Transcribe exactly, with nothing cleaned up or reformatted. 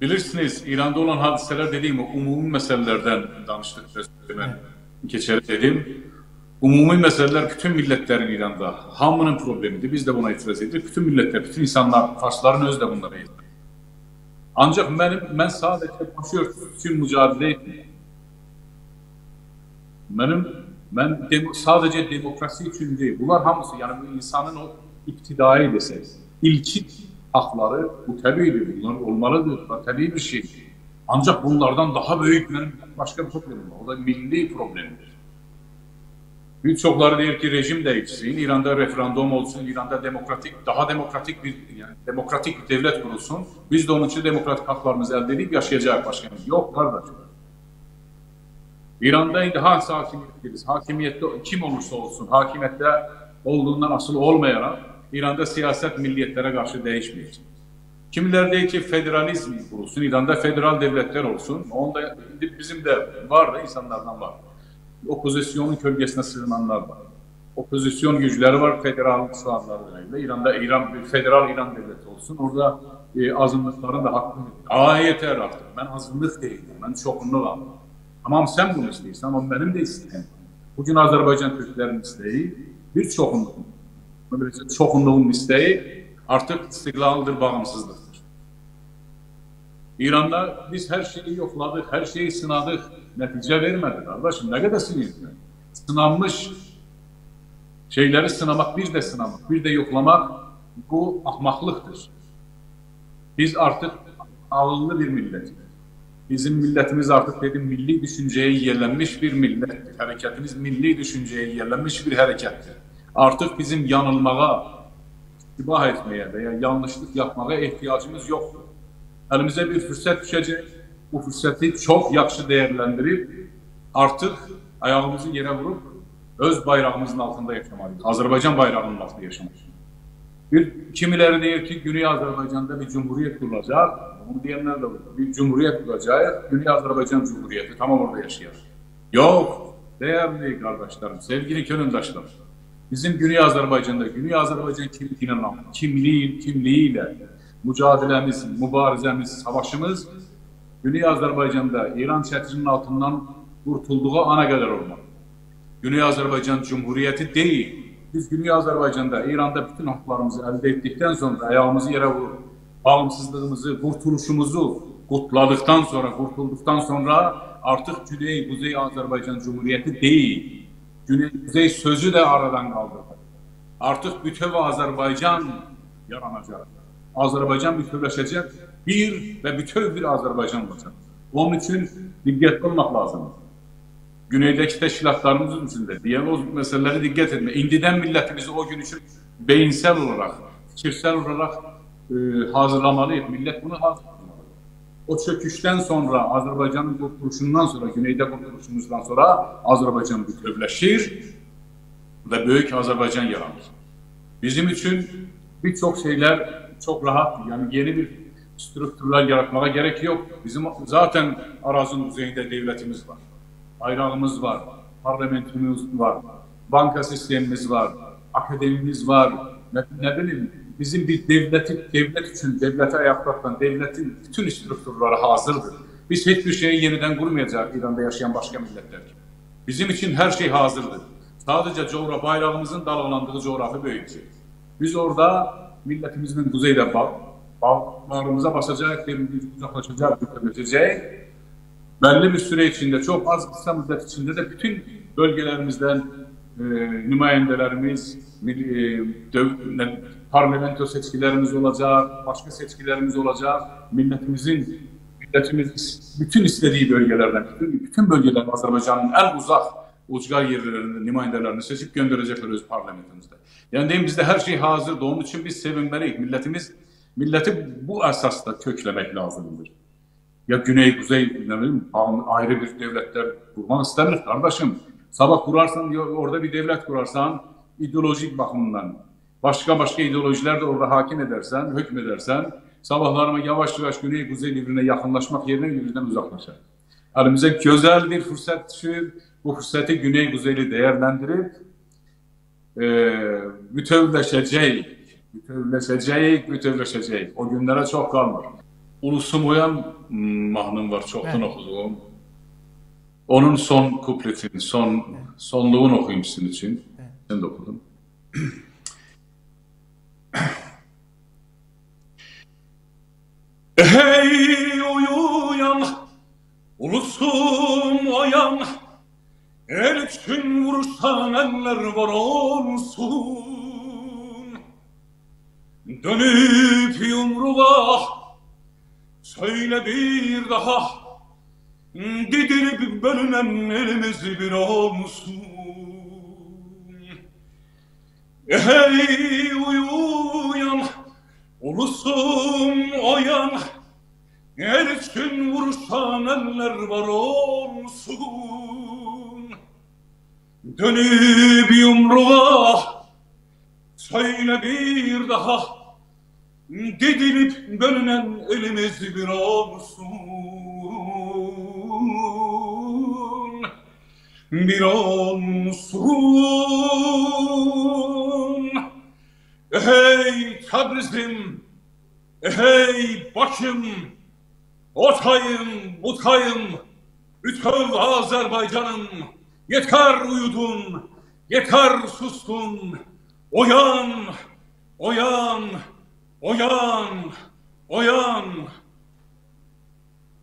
Bilirsiniz, İran'da olan hadiseler dediğim o umumi meselelerden danıştık. Ben geçerek dedim. Umumi meseleler bütün milletlerin İran'da. Hamının problemidir. Biz de buna itiraz edirik. Bütün milletler, bütün insanlar, Farsların özü de bunlara itiraz. Ancak benim, ben sadece başörtüsü için mücadele etmeyeyim. Benim, ben dem sadece demokrasi için değil. Bunlar hamısı, yani bu insanın o iktidai desek, ilki hakları, bu tabiidir, bunlar olmalıdır, bu tabii bir şey. Ancak bunlardan daha büyük benim başka bir problemim var. O da milli problemdir. Birçokları der ki rejim değişsin, İran'da referandum olsun, İran'da demokratik, daha demokratik bir, yani demokratik bir devlet kurulsun. Biz de onun için demokratik haklarımızı elde edip yaşayacağız başkanım. Yok kardeşim. İran'da indi hangi hakimiyet, hakimiyette kim olursa olsun, hakimiyette olduğundan asıl olmayarak İran'da siyaset milliyetlere karşı değişmeyecek. Kimiler diyor ki federalizm kurulsun, İran'da federal devletler olsun. Onda bizim de var da insanlardan var. Opozisyonun kölgesine sığınanlar var. Opozisyon güçleri var, federal sağlarlarıyla. İran'da İran bir federal İran devleti olsun. Orada e, azınlıkların da hakkı. Aa yeter artık. Ben azınlık değilim. Ben çoğunluğum. Tamam sen bunu istiyorsan ama benim de isteğim. Bugün Azerbaycan Türklerin isteği bir çoğunluğun. Çoğunluğun isteği artık istiklaldir, bağımsızlıktır. İran'da biz her şeyi yokladık, her şeyi sınadık. Netice vermedi kardeşim. Ne kadar sinirli. Sınanmış şeyleri sınamak, bir de sınamak, bir de yoklamak bu ahmaklıktır. Biz artık ağıllı bir milletiz. Bizim milletimiz artık dedim milli düşünceye yerlenmiş bir millettir. Hareketimiz milli düşünceye yerlenmiş bir harekettir. Artık bizim yanılmağa, istibah etmeye veya yanlışlık yapmaya ihtiyacımız yoktur. Elimize bir fırsat düşecek. Bu fırsatı çok yaxşı değerlendirip artık ayağımızı yere vurup öz bayrağımızın altında yaşamalıyız. Azerbaycan bayrağının altında yaşamalıyız. Bir, kimileri diyor ki Güney Azerbaycan'da bir cumhuriyet kurulacak. Bunu diyenler de var. Bir cumhuriyet kurulacak. Güney Azerbaycan Cumhuriyeti. Tamam orada yaşayalım. Yok. Değerli kardeşlerim, sevgili gönüldaşlarım. Bizim Güney Azerbaycan'da, Güney Azerbaycan kimliğiyle, kimliği, kimliğiyle mücadelemiz, mübarizemiz, savaşımız Güney Azerbaycan'da İran çətirinin altından kurtulduğu ana kadar olmalı. Güney Azerbaycan Cumhuriyeti değil. Biz Güney Azerbaycan'da İran'da bütün haklarımızı elde ettikten sonra ayağımızı yere vurup bağımsızlığımızı, kurtuluşumuzu kutladıktan sonra, kurtulduktan sonra artık Güney Kuzey Azerbaycan Cumhuriyeti değil. Güney Kuzey sözü de aradan kaldırdı. Artık bütöv Azerbaycan yaranacak. Azerbaycan bütövleşecek, bir ve bütöv bir Azerbaycan olacak. Onun için dikkatli olmak lazım. Güneydeki teşkilatlarımızın içinde diyalog meseleleri dikkat etme. İndiden milletimizi o gün için beyinsel olarak, fikirsel olarak e, hazırlamalıyız. Millet bunu hazırlamalı. O çöküşten sonra, Azerbaycan'ın kurtuluşundan sonra, Güneyde kurtuluşumuzdan sonra Azerbaycan bütövleşir ve büyük Azerbaycan yaranır. Bizim için birçok şeyler çok rahat, yani yeni bir strukturlar yaratmaya gerek yok. Bizim zaten arazinin kuzeyinde devletimiz var. Bayrağımız var, parlamentomuz var, banka sistemimiz var, akademimiz var. Ne, ne bileyim, bizim bir devleti, devlet için, devlete ayakta tutan, devletin bütün strukturları hazırdır. Biz hiçbir şeyi yeniden kurmayacağız İran'da yaşayan başka milletler gibi. Bizim için her şey hazırdır. Sadece coğrafya, bayrağımızın dalgalandığı coğrafya büyüyecek. Biz orada milletimizin kuzeyde bağ, bağlarımıza basacak, birbirimizi uzaklaşacak, bütünleşecek. Belli bir süre içinde, çok az kısa müddet içinde de bütün bölgelerimizden e, nümayendelerimiz, e, parlamento seçkilerimiz olacak, başka seçkilerimiz olacak. Milletimizin, milletimiz bütün istediği bölgelerden, bütün, bütün bölgelerden Azerbaycan'ın en uzak ucgar yerlerinde nümayendelerini seçip gönderecekler öz parlamentomuzda. Yani diyeyim bizde her şey hazırdı. Onun için biz sevinmeliyiz. Milletimiz, milleti bu esasla köklemek lazımdır. Ya Güney, Kuzey, ne bileyim, ayrı bir devletler kurmak istemiyoruz kardeşim. Sabah kurarsan, orada bir devlet kurarsan, ideolojik bakımından, başka başka ideolojiler de orada hakim edersen, hükmedersen, sabahlarıma yavaş yavaş Güney, Kuzey birbirine yakınlaşmak yerine birbirinden uzaklaşır. Elimize güzel bir fırsat düşüyor. Bu fırsatı Güney, Kuzey'li değerlendirip e, bütövleşecek, bütövleşecek, bütövleşecek. O günlere çok kalmıyor. Ulusum Oyan mahnım var, çoktan evet. okuduğum. Onun son kupletini, son evet. sonluğunu okuyayım sizin için. Evet. Ben de okudum. Hey uyuyan, ulusum oyan, el için vuruşan eller var olsun. Dönüp yumruğa, söyle bir daha, didilip bölünen elimiz bir olsun. Hey uyuyan, ulusum oyan, el için vuruşan eller var olsun. Dönüp yumruğa, söyle bir daha, didilip bölünen elimiz bir olsun. Bir olsun. Hey Tebrizim, hey başım, otayım, butayım, bütün Azerbaycan'ım, yeter uyudun, yeter sustun, uyan, uyan, uyan, uyan.